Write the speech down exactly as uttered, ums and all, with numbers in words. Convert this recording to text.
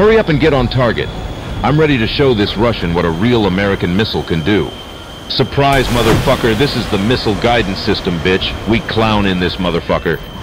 Hurry up and get on target. I'm ready to show this Russian what a real American missile can do. Surprise, motherfucker, this is the missile guidance system, bitch. We clown in this motherfucker.